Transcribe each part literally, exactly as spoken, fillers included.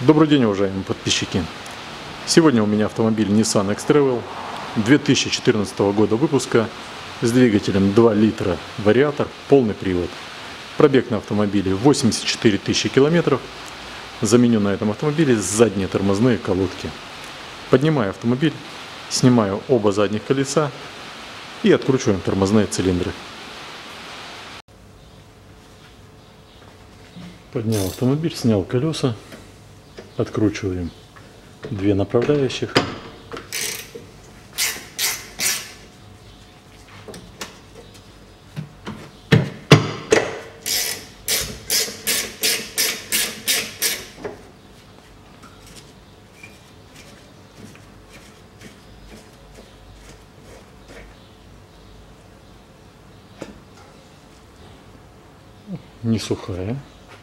Добрый день, уважаемые подписчики! Сегодня у меня автомобиль Nissan X-Travel две тысячи четырнадцатого года выпуска с двигателем два литра, вариатор, полный привод. Пробег на автомобиле восемьдесят четыре тысячи километров. Заменю на этом автомобиле задние тормозные колодки. Поднимаю автомобиль, снимаю оба задних колеса и откручиваем тормозные цилиндры. Поднял автомобиль, снял колеса. Откручиваем две направляющих. Не сухая.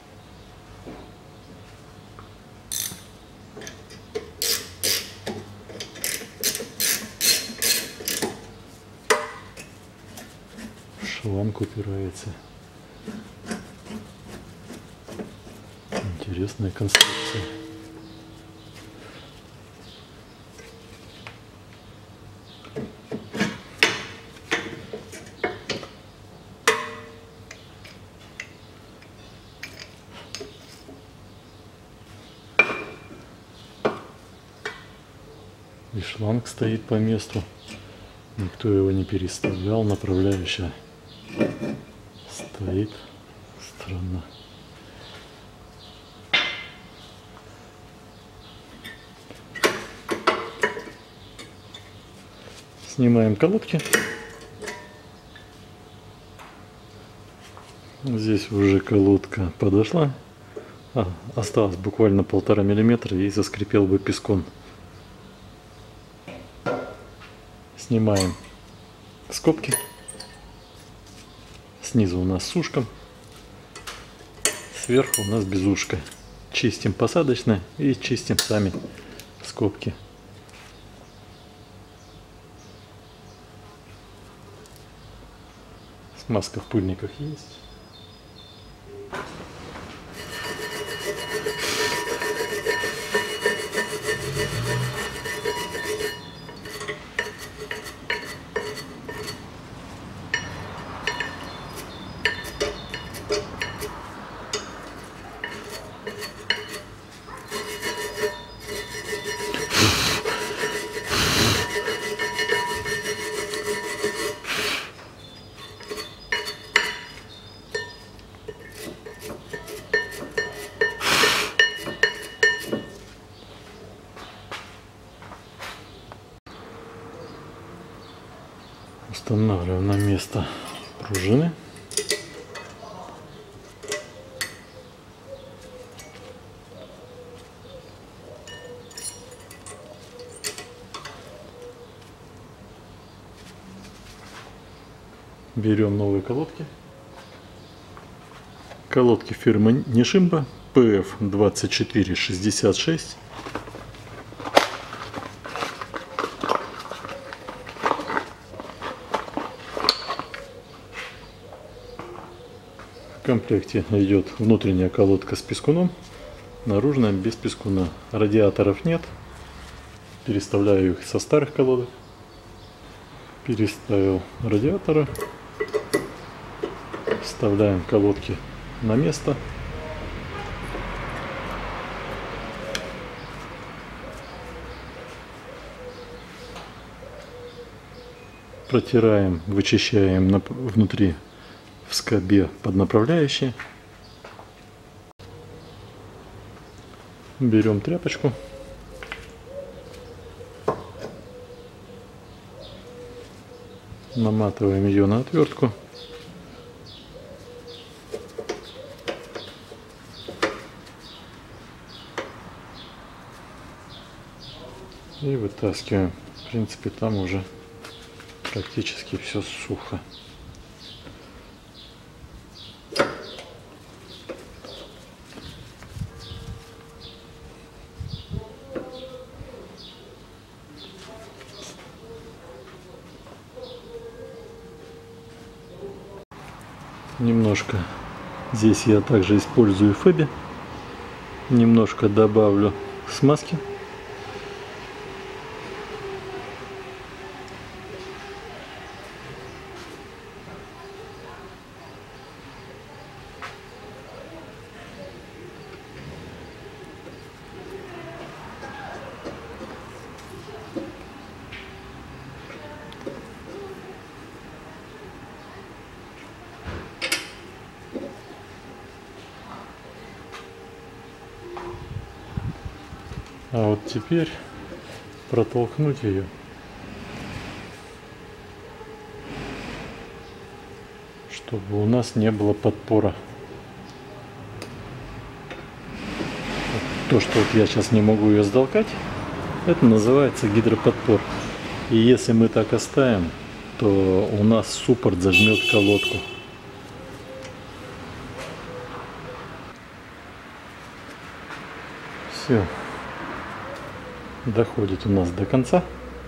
Шланг упирается. Интересная конструкция. И шланг стоит по месту. Никто его не переставлял. Направляющая стоит. Странно. Снимаем колодки. Здесь уже колодка подошла. А, осталось буквально полтора миллиметра и заскрипел бы пескон. Снимаем скобки. Снизу у нас сушка, сверху у нас безушка. Чистим посадочное и чистим сами скобки. Смазка в пыльниках есть. Устанавливаем на место пружины. Берем новые колодки. Колодки фирмы Nishimba пэ эф двадцать четыре шестьдесят шесть. В комплекте идет внутренняя колодка с пескуном, наружная без пескуна. Радиаторов нет. Переставляю их со старых колодок. Переставил радиаторы. Вставляем колодки на место. Протираем, вычищаем внутри в скобе под направляющие. Берем тряпочку. Наматываем ее на отвертку. И вытаскиваем. В принципе, там уже практически все сухо. Немножко здесь я также использую фэби. Немножко добавлю смазки. А вот теперь протолкнуть ее. Чтобы у нас не было подпора. То, что вот я сейчас не могу ее сдолкать, это называется гидроподпор. И если мы так оставим, то у нас суппорт зажмет колодку. Все. Доходит у нас до конца.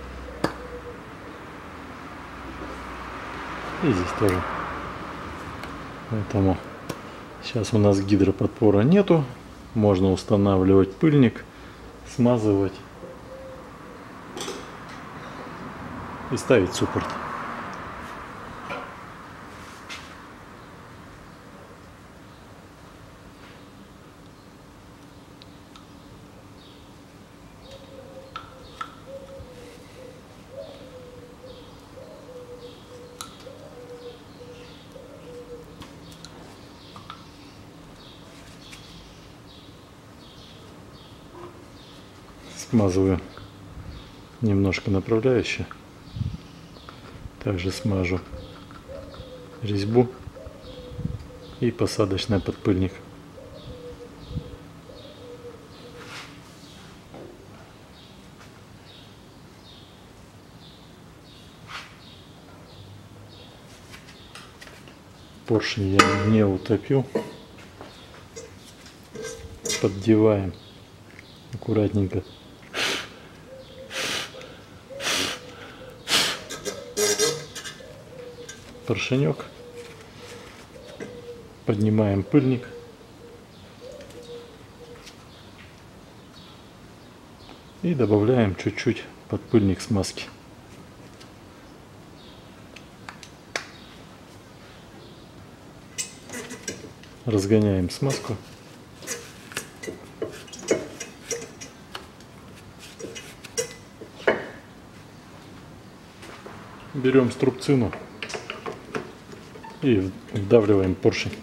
И здесь тоже. Поэтому сейчас у нас гидроподпора нету. Можно устанавливать пыльник, смазывать и ставить суппорт. Смазываю немножко направляющее. Также смажу резьбу и посадочный подпыльник. Поршень я не утопил. Поддеваем аккуратненько. Поршенек, поднимаем пыльник и добавляем чуть-чуть подпыльник смазки. Разгоняем смазку. Берем струбцину и вдавливаем поршень.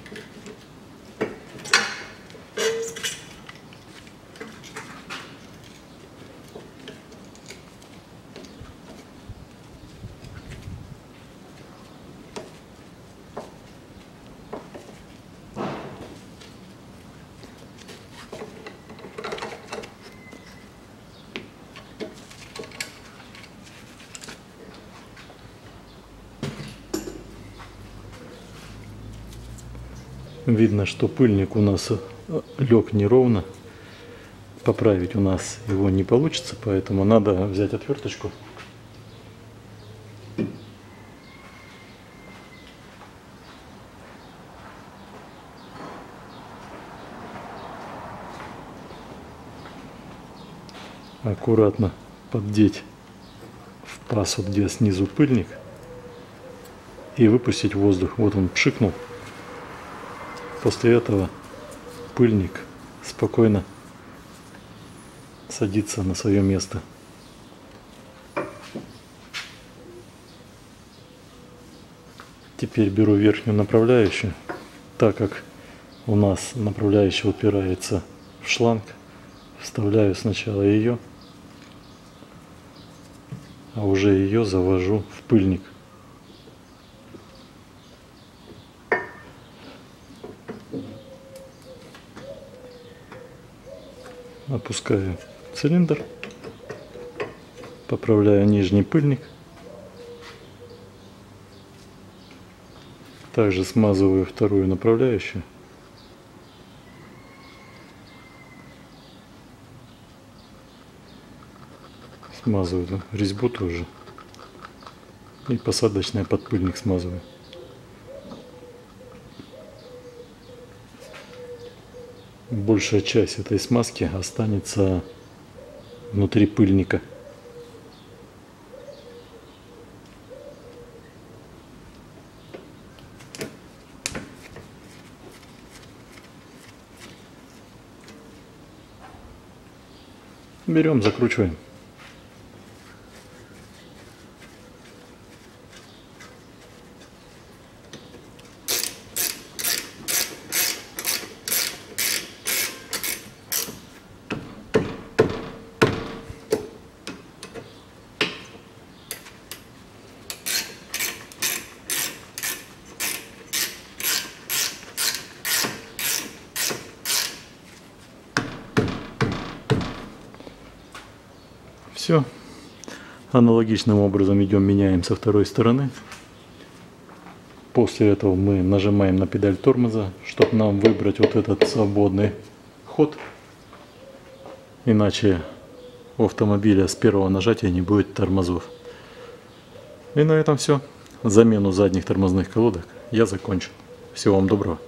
Видно, что пыльник у нас лег неровно. Поправить у нас его не получится, поэтому надо взять отверточку. Аккуратно поддеть в паз, вот где снизу пыльник, и выпустить воздух. Вот он пшикнул. После этого пыльник спокойно садится на свое место. Теперь беру верхнюю направляющую. Так как у нас направляющая упирается в шланг, вставляю сначала ее, а уже ее завожу в пыльник. Опускаю цилиндр, поправляю нижний пыльник, также смазываю вторую направляющую. Смазываю резьбу тоже и посадочный подпыльник смазываю. большая часть этой смазки останется внутри пыльника. Берем, закручиваем. Все. Аналогичным образом идем, меняем со второй стороны. После этого мы нажимаем на педаль тормоза, чтобы нам выбрать вот этот свободный ход. Иначе у автомобиля с первого нажатия не будет тормозов. И на этом все. Замену задних тормозных колодок я закончил. Всего вам доброго.